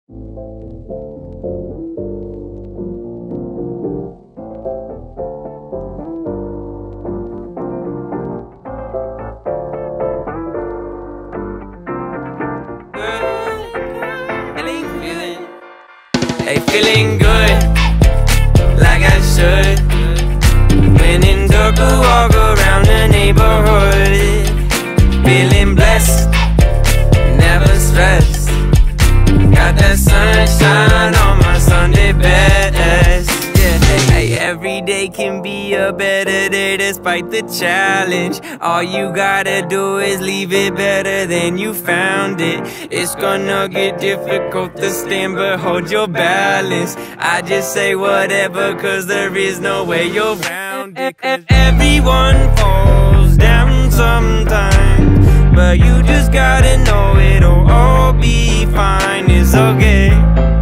Hey, feeling good, like I should. When in dark, I walk around the neighborhood. Feeling blessed, never stressed. Got that sunshine on my Sunday best. Yeah, hey, every day can be a better day despite the challenge. All you gotta do is leave it better than you found it. It's gonna get difficult to stand, but hold your balance. I just say whatever, cause there is no way you're around it. Everyone falls down sometimes, but you just gotta know it'll all be fine. It's okay.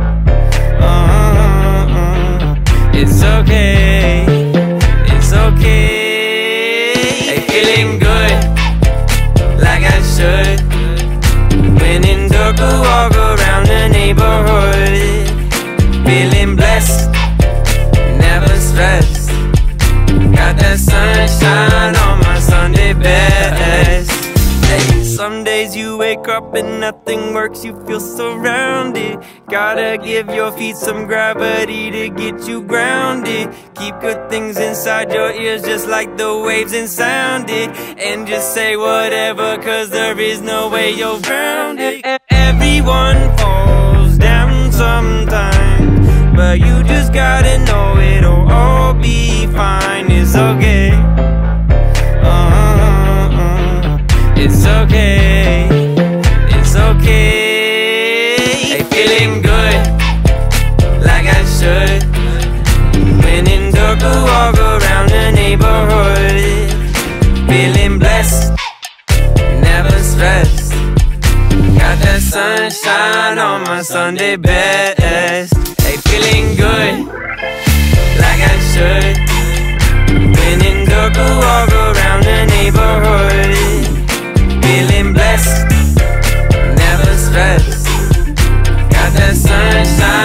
It's okay. It's okay. Hey, feeling good, like I should. When in dark, I walk around the neighborhood. Feeling blessed, never stressed. Got that sunshine on my Sunday best. Hey, some days you wake up and nothing works, you feel surrounded. Gotta give your feet some gravity to get you grounded. Keep good things inside your ears just like the waves and sound it. And just say whatever, cause there is no way you're around it. Everyone falls down sometimes, but you just gotta know it'll all be fine. It's okay. It's okay. It's okay. Hey, feeling good, like I should. When in dark, I walk around the neighborhood. Feeling blessed, never stressed. Got that sunshine on my Sunday best. Hey, feeling good, like I should. When in dark, I walk around the neighborhood. Feeling blessed, never stressed. Got that sunshine